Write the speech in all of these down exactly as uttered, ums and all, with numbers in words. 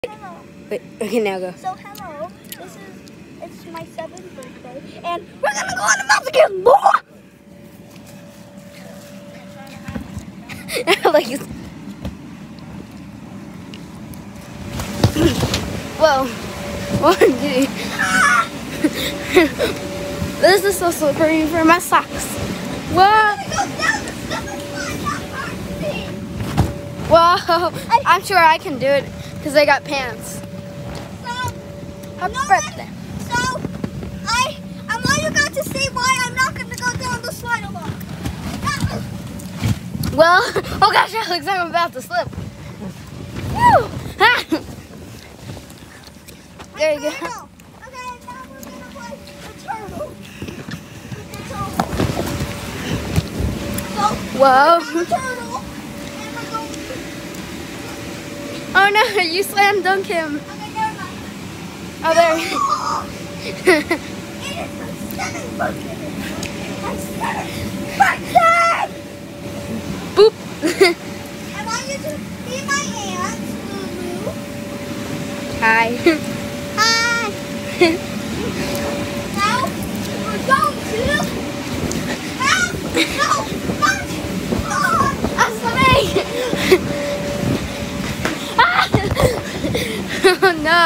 Hello. Wait, okay, now go. So hello, this is, it's my seventh birthday, and we're gonna go on a Mexican boy! Like it's... Whoa. One, two. This is so slippery for my socks. Whoa. Whoa. I'm sure I can do it because I got pants. So, Happy no, birthday. So, I, I want you guys to see why I'm not gonna go down the slide alone. Well, oh gosh, Alex, I'm about to slip. Woo! There you go. Okay, now we're gonna play the turtle. So, Whoa. the turtle, and we're going to... Oh no, you slam dunk him. Okay, never mind. Oh, there. It is my seventh birthday. My seventh birthday! Boop. I want you to be my aunt, Lulu. Hi. Hi. Now we're going to have so much fun. I'm swimming. Ah! Oh no.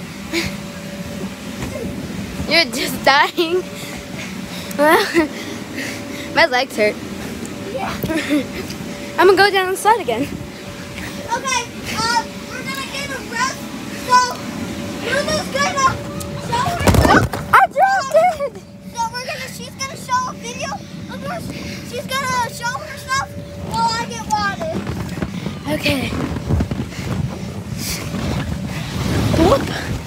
You're just dying. Well, my legs hurt. Yeah. I'm gonna go down the slide again. Okay, uh, we're gonna get a rest. So Lulu's gonna show herself. I dropped it. So we're gonna, she's gonna show a video of her. She's gonna show herself while I get water. Okay. Whoop.